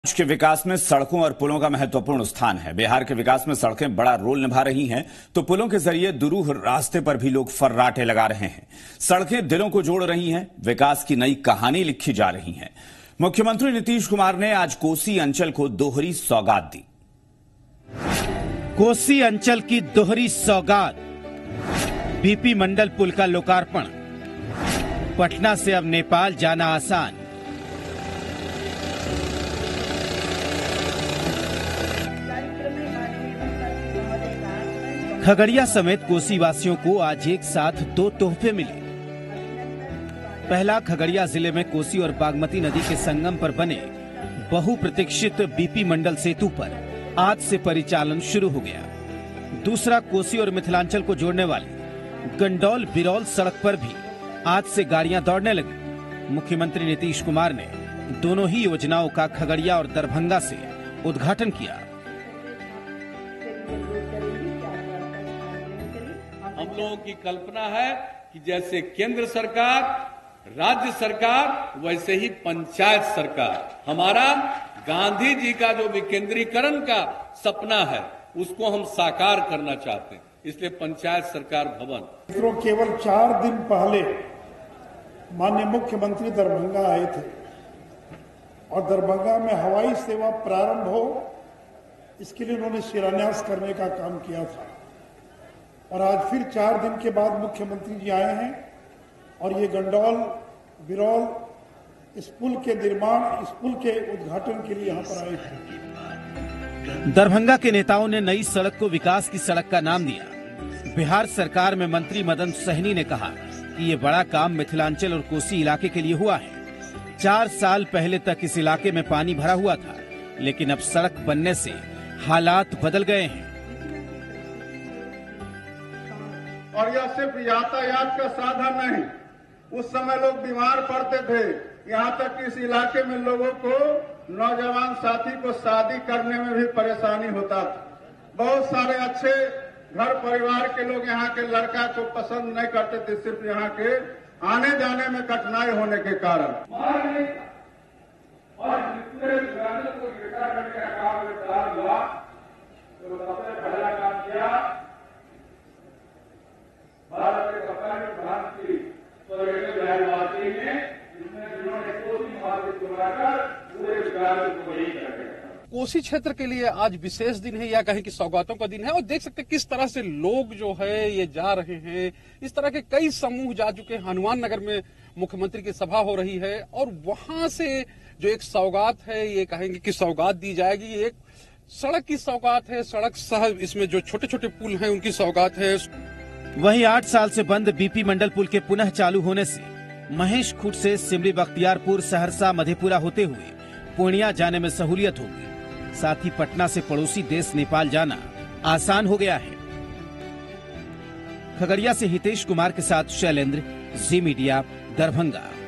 देश के विकास में सड़कों और पुलों का महत्वपूर्ण स्थान है। बिहार के विकास में सड़कें बड़ा रोल निभा रही हैं, तो पुलों के जरिए दुरूह रास्ते पर भी लोग फर्राटे लगा रहे हैं। सड़कें दिलों को जोड़ रही हैं, विकास की नई कहानी लिखी जा रही है। मुख्यमंत्री नीतीश कुमार ने आज कोसी अंचल को दोहरी सौगात दी। कोसी अंचल की दोहरी सौगात, बीपी मंडल पुल का लोकार्पण। पटना से अब नेपाल जाना आसान। खगड़िया समेत कोसी वासियों को आज एक साथ दो तोहफे मिले। पहला, खगड़िया जिले में कोसी और बागमती नदी के संगम पर बने बहुप्रतीक्षित बीपी मंडल सेतु पर आज से परिचालन शुरू हो गया। दूसरा, कोसी और मिथिलांचल को जोड़ने वाली गंडौल बिरौल सड़क पर भी आज से गाड़ियां दौड़ने लगी। मुख्यमंत्री नीतीश कुमार ने दोनों ही योजनाओं का खगड़िया और दरभंगा से उद्घाटन किया। हम लोगों की कल्पना है कि जैसे केंद्र सरकार, राज्य सरकार, वैसे ही पंचायत सरकार। हमारा गांधी जी का जो विकेंद्रीकरण का सपना है उसको हम साकार करना चाहते हैं, इसलिए पंचायत सरकार भवन। मित्रों, केवल 4 दिन पहले माननीय मुख्यमंत्री दरभंगा आए थे और दरभंगा में हवाई सेवा प्रारंभ हो, इसके लिए उन्होंने शिलान्यास करने का काम किया था। और आज फिर 4 दिन के बाद मुख्यमंत्री जी आए हैं और ये गंडौल बिरौल इस पुल के निर्माण, इस पुल के उद्घाटन के लिए यहाँ पर आए थे। दरभंगा के नेताओं ने नई सड़क को विकास की सड़क का नाम दिया। बिहार सरकार में मंत्री मदन सहनी ने कहा कि ये बड़ा काम मिथिलांचल और कोसी इलाके के लिए हुआ है। 4 साल पहले तक इस इलाके में पानी भरा हुआ था, लेकिन अब सड़क बनने से हालात बदल गए हैं। और यह सिर्फ यातायात का साधन नहीं, उस समय लोग बीमार पड़ते थे। यहाँ तक कि इस इलाके में लोगों को, नौजवान साथी को शादी करने में भी परेशानी होता था। बहुत सारे अच्छे घर परिवार के लोग यहाँ के लड़का को पसंद नहीं करते थे, सिर्फ यहाँ के आने जाने में कठिनाई होने के कारण। कोसी क्षेत्र के लिए आज विशेष दिन है, या कहें कि सौगातों का दिन है। और देख सकते हैं किस तरह से लोग जो है ये जा रहे हैं। इस तरह के कई समूह जा चुके हैं। हनुमान नगर में मुख्यमंत्री की सभा हो रही है और वहां से जो एक सौगात है, ये कहेंगे कि सौगात दी जाएगी। एक सड़क की सौगात है, सड़क सह इसमें जो छोटे छोटे पुल हैं उनकी सौगात है। वहीं 8 साल से बंद बीपी मंडल पुल के पुनः चालू होने से महेश खूंट से सिमरी बख्तियारपुर, सहरसा, मधेपुरा होते हुए पूर्णिया जाने में सहूलियत होगी। साथ ही पटना से पड़ोसी देश नेपाल जाना आसान हो गया है। खगड़िया से हितेश कुमार के साथ शैलेंद्र, जी मीडिया, दरभंगा।